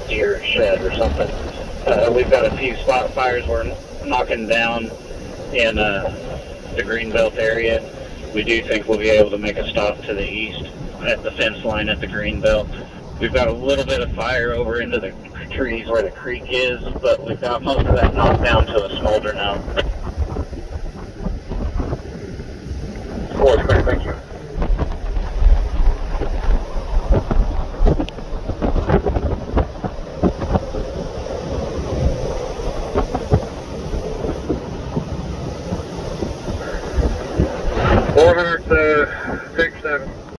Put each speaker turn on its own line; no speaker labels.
deer shed or something. We've got a few spot fires we're knocking down in the Greenbelt area. We do think we'll be able to make a stop to the east at the fence line at the Greenbelt. We've got a little bit of fire over into the trees where the creek is, but we've got most of that knocked down to a smolder now.